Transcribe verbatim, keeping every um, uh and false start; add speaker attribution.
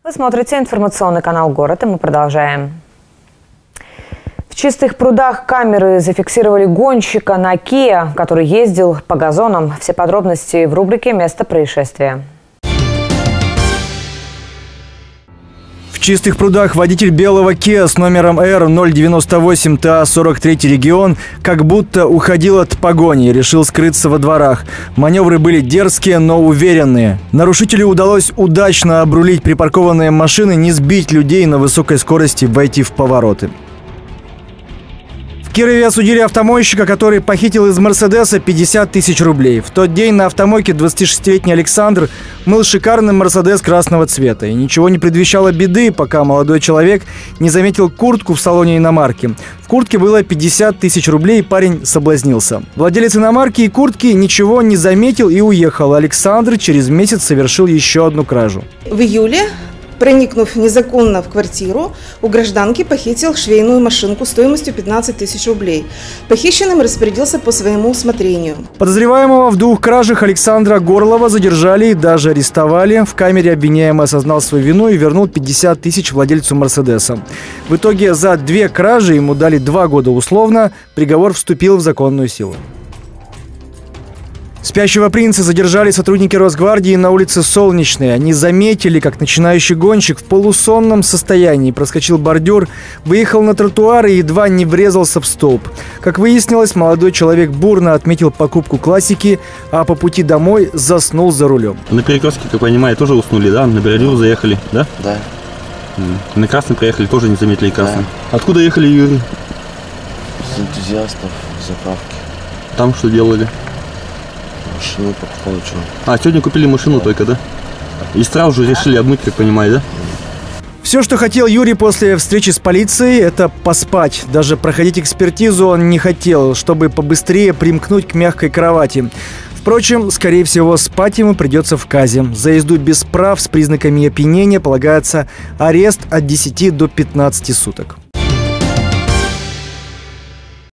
Speaker 1: Вы смотрите информационный канал «Город», и мы продолжаем. В Чистых прудах камеры зафиксировали гонщика на Kia, который ездил по газонам. Все подробности в рубрике «Место происшествия».
Speaker 2: В Чистых прудах водитель белого Kia с номером Р ноль девяносто восемь Т А сорок три регион как будто уходил от погони и решил скрыться во дворах. Маневры были дерзкие, но уверенные. Нарушителю удалось удачно обрулить припаркованные машины, не сбить людей на высокой скорости, войти в повороты. В Кирове осудили автомойщика, который похитил из «Мерседеса» пятьдесят тысяч рублей. В тот день на автомойке двадцатишестилетний Александр мыл шикарный «Мерседес» красного цвета. И ничего не предвещало беды, пока молодой человек не заметил куртку в салоне иномарки. В куртке было пятьдесят тысяч рублей, и парень соблазнился. Владелец иномарки и куртки ничего не заметил и уехал. Александр через месяц совершил еще одну кражу.
Speaker 3: В июле, проникнув незаконно в квартиру, у гражданки похитил швейную машинку стоимостью пятнадцать тысяч рублей. Похищенным распорядился по своему усмотрению.
Speaker 2: Подозреваемого в двух кражах Александра Горлова задержали и даже арестовали. В камере обвиняемый осознал свою вину и вернул пятьдесят тысяч владельцу «Мерседеса». В итоге за две кражи ему дали два года условно. Приговор вступил в законную силу. Спящего принца задержали сотрудники Росгвардии на улице Солнечной. Они заметили, как начинающий гонщик в полусонном состоянии проскочил бордюр, выехал на тротуар и едва не врезался в столб. Как выяснилось, молодой человек бурно отметил покупку классики, а по пути домой заснул за рулем.
Speaker 4: На перекрестке, как понимаю, тоже уснули, да? На бордюр заехали, да?
Speaker 5: Да.
Speaker 4: На красный проехали, тоже не заметили красный. Да. Откуда ехали, Юрий?
Speaker 5: С энтузиастов, заправки.
Speaker 4: Там что делали?
Speaker 5: Машину покупал, что.
Speaker 4: А, сегодня купили машину да. только, да? И сразу же решили обмыть, как понимаю, да?
Speaker 2: Все, что хотел Юрий после встречи с полицией, это поспать. Даже проходить экспертизу он не хотел, чтобы побыстрее примкнуть к мягкой кровати. Впрочем, скорее всего, спать ему придется в КАЗе. За езду без прав с признаками опьянения полагается арест от десяти до пятнадцати суток.